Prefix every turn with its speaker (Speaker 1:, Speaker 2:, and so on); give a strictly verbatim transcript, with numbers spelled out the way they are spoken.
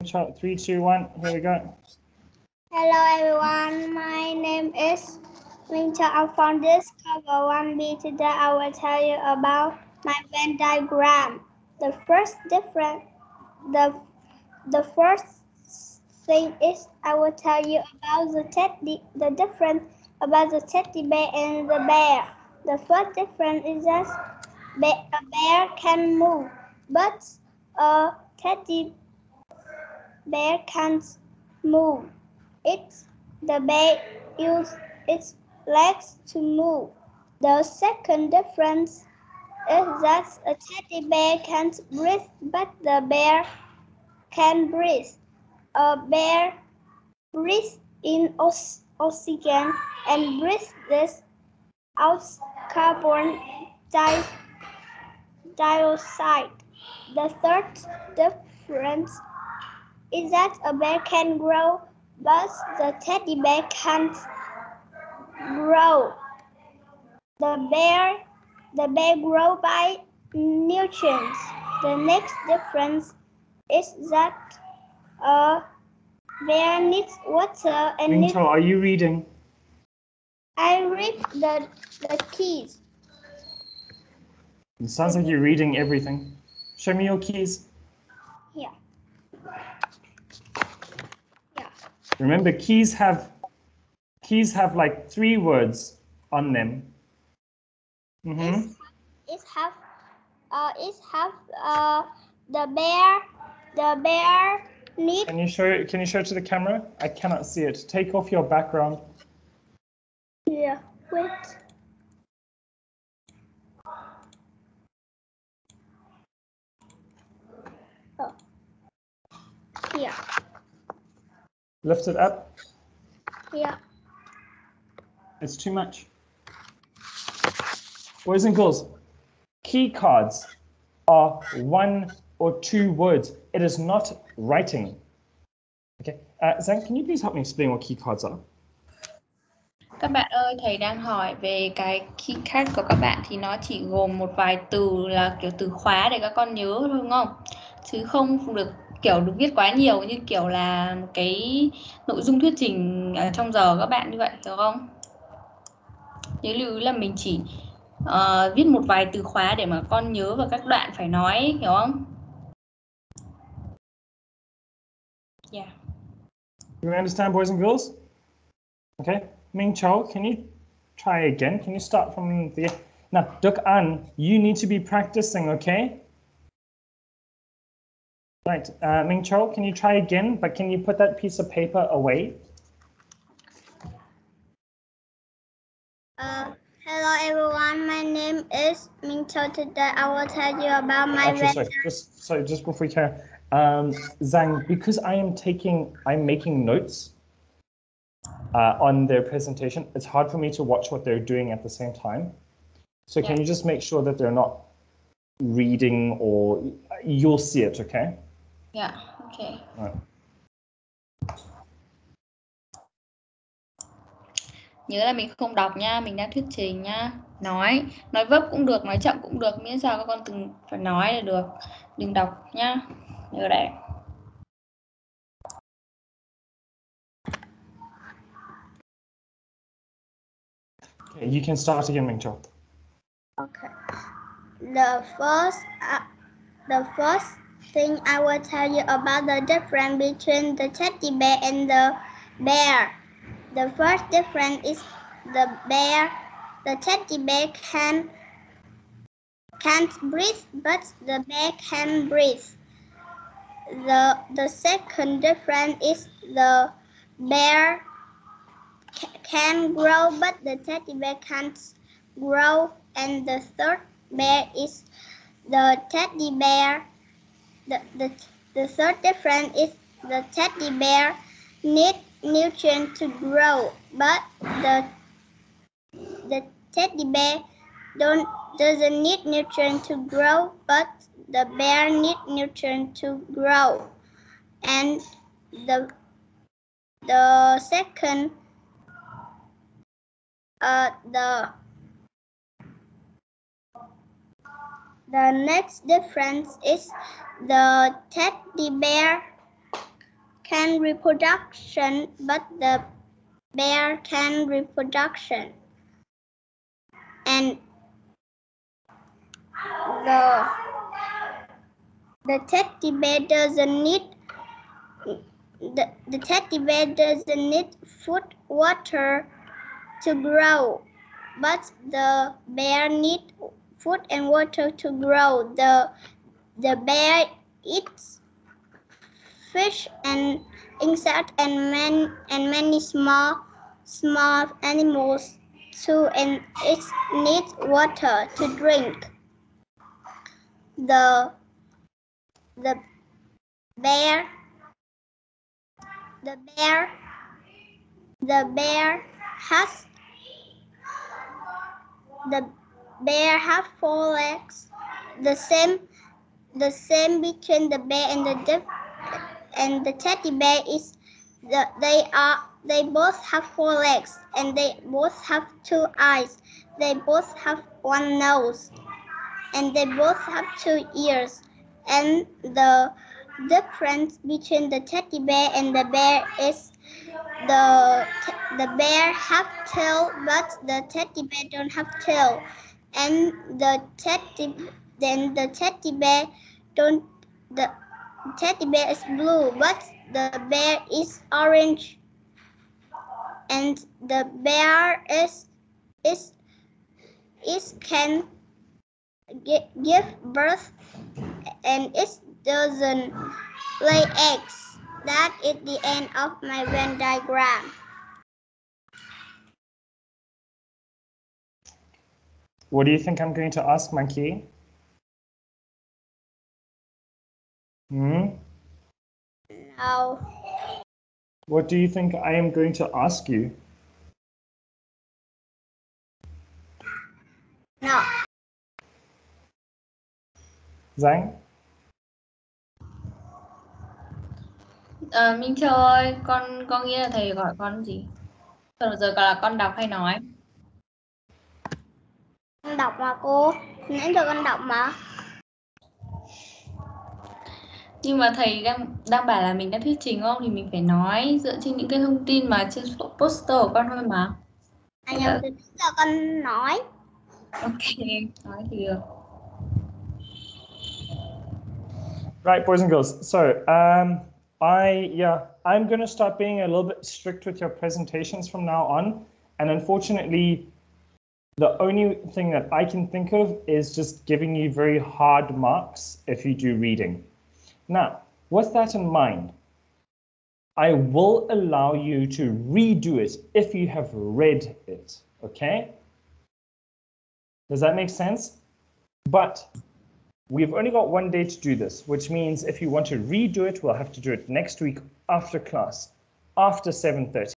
Speaker 1: Ming-Cho. Three, two, one. Here we go.
Speaker 2: Hello everyone, my name is Ming-Cho. I'm from this cover one B. Today I will tell you about my Venn diagram. The first difference, the the first thing is I will tell you about the teddy, the difference about the teddy bear and the bear. The first difference is that a bear can move, but a teddy bear can't move. It's the bear uses its legs to move. The second difference is that a teddy bear can't breathe, but the bear can breathe. A bear breathes in oxygen and breathes out carbon dioxide. The third difference is that a bear can grow, but the teddy bear can't grow. The bear, the bear grows by nutrients. The next difference is that a bear needs water and
Speaker 1: Ming-Cho, are you reading?
Speaker 2: I read the, the keys.
Speaker 1: It sounds like you're reading everything. Show me your keys.
Speaker 2: Yeah. Yeah.
Speaker 1: Remember, keys have keys have like three words on them. Mm-hmm.
Speaker 2: It's have uh it's have uh the bear the bear need.
Speaker 1: Can you show can you show it to the camera? I cannot see it. Take off your background.
Speaker 2: Yeah, wait. Oh. Yeah.
Speaker 1: Lift it up.
Speaker 2: Yeah.
Speaker 1: It's too much. Boys and girls, key cards are one or two words. It is not writing. Okay. Uh, Zhang, can you please help me explain what key cards are?
Speaker 3: Các bạn ơi, thầy đang hỏi về cái key card của các bạn thì nó chỉ gồm một vài từ là kiểu từ khóa để các con nhớ thôi đúng không? Chứ không được kiểu được viết quá nhiều như kiểu là một cái nội dung thuyết trình ở trong giờ các bạn như vậy, hiểu không? Nhớ lưu ý là mình chỉ uh, viết một vài từ khóa để mà con nhớ vào các đoạn phải nói, hiểu không? Yeah.
Speaker 1: You understand, boys and girls? Okay. Ming-Cho, can you try again? Can you start from the... Now, Duk-An, you need to be practicing, okay? Right. Uh, Ming-Cho, can you try again? But can you put that piece of paper away?
Speaker 2: Uh, hello everyone, my name is Ming-Cho. Today I will tell you about my
Speaker 1: Actually, sorry, just, sorry, just before we carry on, um, Zhang, because I am taking, I'm making notes uh, on their presentation, it's hard for me to watch what they're doing at the same time. So can
Speaker 3: Yeah.
Speaker 1: you just make sure that they're not reading, or you'll see it, okay?
Speaker 3: Yeah, okay.
Speaker 1: Right.
Speaker 3: Nhớ là mình không đọc nha, mình đang thuyết trình nha. Nói, nói vấp cũng được, nói chậm cũng được, miễn sao các con từng phải nói là được. Đừng đọc nhá. Nhớ đấy.
Speaker 1: Okay, you can start again, Ming-Cho.
Speaker 2: Okay. The first, uh, the first thing I will tell you about the difference between the teddy bear and the bear. The first difference is the bear. The teddy bear can can't breathe, but the bear can breathe. The the second difference is the bear can grow, but the teddy bear can't grow. And the third bear is the teddy bear. The, the, the third difference is the teddy bear needs nutrients to grow, but the the teddy bear don't doesn't need nutrients to grow, but the bear needs nutrients to grow. And the the second uh the the next difference is the teddy bear can reproduction, but the bear can reproduction. And the the teddy bear doesn't need the, the teddy bear doesn't need food, water to grow, but the bear needs food and water to grow. The the bear eats fish and insects and man and many small small animals too, and it needs water to drink. The the bear the bear the bear has the bear has four legs. The same the same between the bear and the diff and the teddy bear is that they are they both have four legs, and they both have two eyes. They both have one nose, and they both have two ears. And the difference between the teddy bear and the bear is the the bear have tail, but the teddy bear don't have tail. And the teddy then the teddy bear don't the teddy bear is blue, but the bear is orange. And the bear is is is can give birth, and it doesn't lay eggs. That is the end of my Venn diagram.
Speaker 1: What do you think I'm going to ask, Monkey? Hmm?
Speaker 2: No.
Speaker 1: What do you think I am going to ask you?
Speaker 2: No.
Speaker 1: Zhang?
Speaker 3: À, Minh Châu ơi, con con nghĩ là thầy gọi con gì? Rồi giờ là con đọc hay nói?
Speaker 2: Con đọc mà cô, nãy giờ con đọc mà.
Speaker 3: Nhưng mà thầy đang đang bảo là mình đã thuyết trình không, thì mình phải nói dựa trên những cái thông tin mà trên poster của con thôi mà.
Speaker 2: À nhầm, từ giờ con nói.
Speaker 3: Ok, nói thì được.
Speaker 1: Right, boys and girls. So, um, I, yeah, I'm going to start being a little bit strict with your presentations from now on. And unfortunately, the only thing that I can think of is just giving you very hard marks if you do reading. Now, with that in mind, I will allow you to redo it if you have read it, okay? Does that make sense? But we've only got one day to do this, which means if you want to redo it, we'll have to do it next week after class, after seven thirty.